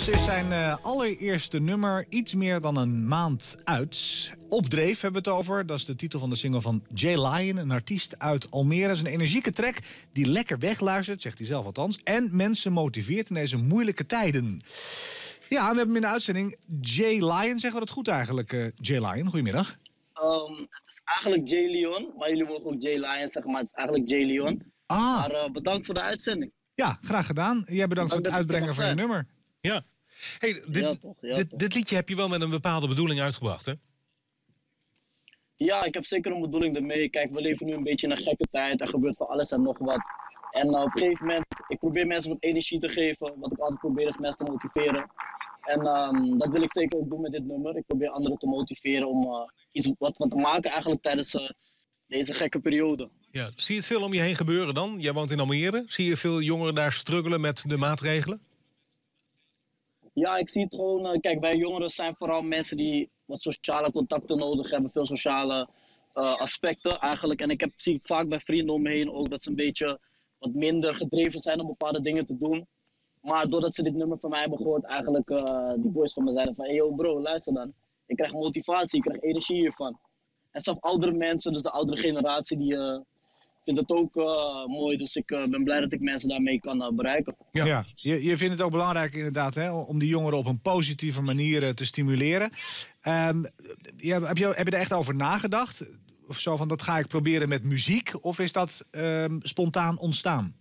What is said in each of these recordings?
Inmiddels is zijn allereerste nummer iets meer dan een maand uit. Opdreef hebben we het over. Dat is de titel van de single van Jay Lion, een artiest uit Almere. Het is een energieke track die lekker wegluistert, zegt hij zelf althans. En mensen motiveert in deze moeilijke tijden. Ja, we hebben hem in de uitzending. Jay Lion, zeggen we dat goed eigenlijk? Jay Lion, goedemiddag. Het is eigenlijk Jay Leon, maar jullie mogen ook Jay Lion zeggen, maar het is eigenlijk Jay Leon. Maar bedankt voor de uitzending. Ja, graag gedaan. Jij bedankt voor het uitbrengen van je nummer. Ja. Hey, dit liedje heb je wel met een bepaalde bedoeling uitgebracht, hè? Ja, ik heb zeker een bedoeling ermee. Kijk, we leven nu een beetje in een gekke tijd. Er gebeurt van alles en nog wat. En op een gegeven moment, ik probeer mensen wat energie te geven. Wat ik altijd probeer is mensen te motiveren. En dat wil ik zeker ook doen met dit nummer. Ik probeer anderen te motiveren om iets wat te maken eigenlijk tijdens deze gekke periode. Ja, zie je het veel om je heen gebeuren dan? Jij woont in Almere. Zie je veel jongeren daar struggelen met de maatregelen? Ja, ik zie het gewoon. Kijk, wij jongeren zijn vooral mensen die wat sociale contacten nodig hebben. Veel sociale aspecten eigenlijk. En ik zie het vaak bij vrienden om me heen ook dat ze een beetje wat minder gedreven zijn om bepaalde dingen te doen. Maar doordat ze dit nummer van mij hebben gehoord, eigenlijk die boys van me zeiden van... Hey yo bro, luister dan. Ik krijg motivatie, ik krijg energie hiervan. En zelfs oudere mensen, dus de oudere generatie, die vindt het ook mooi. Dus ik ben blij dat ik mensen daarmee kan bereiken. Ja, je vindt het ook belangrijk inderdaad, hè, om die jongeren op een positieve manier te stimuleren. Heb je er echt over nagedacht? Of zo van, dat ga ik proberen met muziek? Of is dat spontaan ontstaan?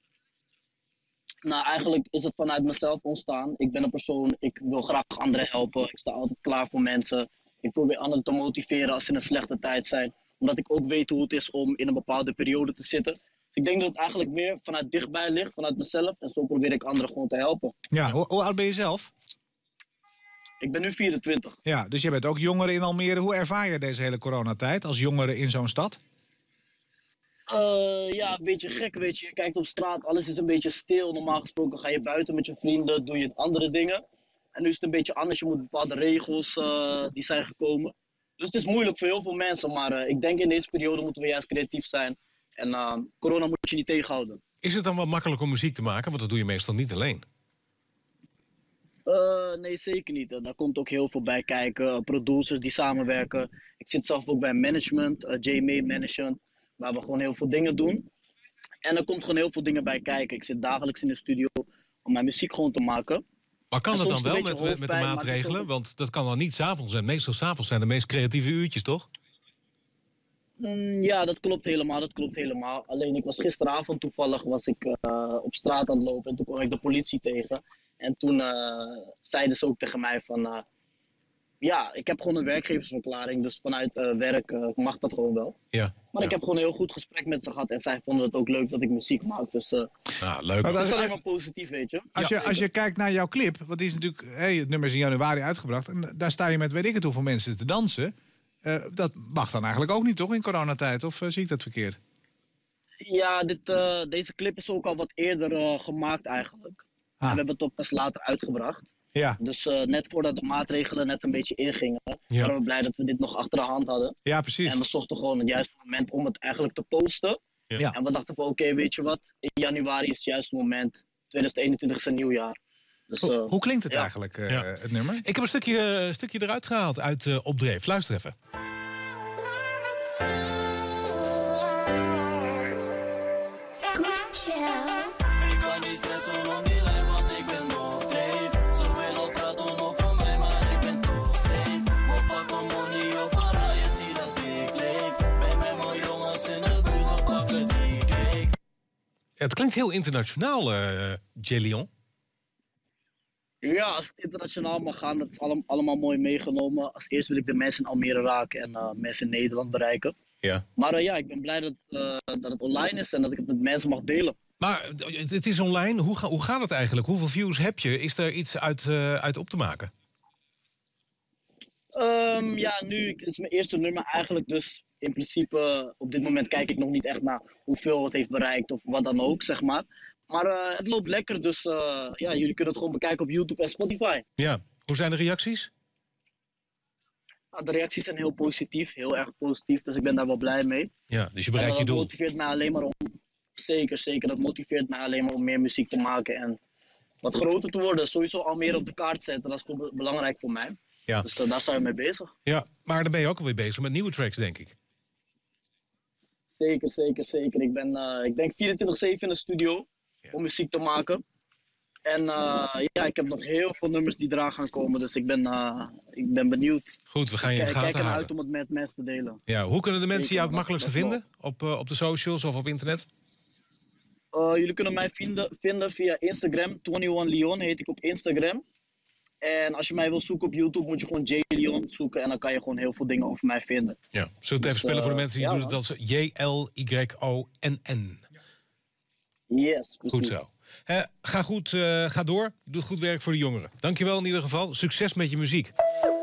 Nou, eigenlijk is het vanuit mezelf ontstaan. Ik ben een persoon, ik wil graag anderen helpen. Ik sta altijd klaar voor mensen. Ik probeer anderen te motiveren als ze in een slechte tijd zijn. Omdat ik ook weet hoe het is om in een bepaalde periode te zitten. Dus ik denk dat het eigenlijk meer vanuit dichtbij ligt, vanuit mezelf. En zo probeer ik anderen gewoon te helpen. Ja, hoe oud ben je zelf? Ik ben nu 24. Ja, dus je bent ook jongere in Almere. Hoe ervaar je deze hele coronatijd als jongere in zo'n stad? Ja, een beetje gek, weet je. Je kijkt op straat, alles is een beetje stil. Normaal gesproken ga je buiten met je vrienden, doe je andere dingen. En nu is het een beetje anders. Je moet bepaalde regels die zijn gekomen. Dus het is moeilijk voor heel veel mensen. Maar ik denk in deze periode moeten we juist creatief zijn. En corona moet je niet tegenhouden. Is het dan wel makkelijk om muziek te maken? Want dat doe je meestal niet alleen. Nee, zeker niet. Daar komt ook heel veel bij kijken. Producers die samenwerken. Ik zit zelf ook bij management, JMA Management. Waar we gewoon heel veel dingen doen. En er komt gewoon heel veel dingen bij kijken. Ik zit dagelijks in de studio om mijn muziek gewoon te maken. Maar kan dat dan wel met de maatregelen? Want dat kan dan niet 's avonds zijn. Meestal 's avonds zijn de meest creatieve uurtjes, toch? Ja, dat klopt helemaal. Alleen ik was gisteravond toevallig op straat aan het lopen. En toen kwam ik de politie tegen. En toen zeiden ze ook tegen mij van... ja, ik heb gewoon een werkgeversverklaring. Dus vanuit werk mag dat gewoon wel. Ja, maar ik heb gewoon een heel goed gesprek met ze gehad. En zij vonden het ook leuk dat ik muziek maak. Dus leuk. dat is alleen maar positief, weet je. Als je kijkt naar jouw clip, want die is natuurlijk, het nummer is in januari uitgebracht. En daar sta je met weet ik het hoeveel mensen te dansen. Dat mag dan eigenlijk ook niet, toch, in coronatijd? Of zie ik dat verkeerd? Ja, deze clip is ook al wat eerder gemaakt eigenlijk. En we hebben het ook pas later uitgebracht. Ja. Dus net voordat de maatregelen net een beetje ingingen, waren we blij dat we dit nog achter de hand hadden. Ja, precies. En we zochten gewoon het juiste moment om het eigenlijk te posten. Ja. En we dachten van oké, weet je wat, in januari is het juiste moment. 2021 is een nieuw jaar. Dus, hoe klinkt het eigenlijk, het nummer? Ik heb een stukje eruit gehaald uit Opdreef. Luister even. Ik kan niet stressen om die lijn, want ik ben Opdreef. Ze willen praten over mij, maar ik ben toch safe. We pakken money overal, je ziet dat ik leef. Ben met mijn jongens in de buurt, we pakken die cake. Ja, het klinkt heel internationaal, Jay Leon. Ja, als het internationaal mag gaan, dat is allemaal mooi meegenomen. Als eerst wil ik de mensen in Almere raken en mensen in Nederland bereiken. Ja. Maar ja, ik ben blij dat het online is en dat ik het met mensen mag delen. Maar het is online. Hoe gaat het eigenlijk? Hoeveel views heb je? Is er iets uit op te maken? Ja, nu het is mijn eerste nummer eigenlijk. Dus in principe, op dit moment kijk ik nog niet echt naar hoeveel het heeft bereikt of wat dan ook, zeg maar. Maar het loopt lekker, dus ja, jullie kunnen het gewoon bekijken op YouTube en Spotify. Ja. Hoe zijn de reacties? Nou, de reacties zijn heel positief, heel erg positief, dus ik ben daar wel blij mee. Ja, dus je bereikt je doel. Dat motiveert mij alleen maar om... Zeker, dat motiveert mij alleen maar om meer muziek te maken en wat groter te worden. Sowieso al meer op de kaart zetten, dat is toch belangrijk voor mij. Ja. Dus daar zijn we mee bezig. Ja, maar dan ben je ook alweer bezig met nieuwe tracks, denk ik. Zeker. Ik denk 24/7 in de studio om muziek te maken. En ik heb nog heel veel nummers die eraan gaan komen, dus ik ben benieuwd. Goed, we gaan je in de gaten houden. Ik kijk ernaar uit om het met mensen te delen. Ja, hoe kunnen de mensen jou het makkelijkste vinden? Op de socials of op internet? Jullie kunnen mij vinden via Instagram. 21Leon heet ik op Instagram. En als je mij wil zoeken op YouTube, moet je gewoon J Leon zoeken. En dan kan je gewoon heel veel dingen over mij vinden. Ja, zullen we het even spellen voor de mensen die doen het als JLYONN? Yes, precies. Goed zo. Ga door. Je doet goed werk voor de jongeren. Dankjewel in ieder geval. Succes met je muziek.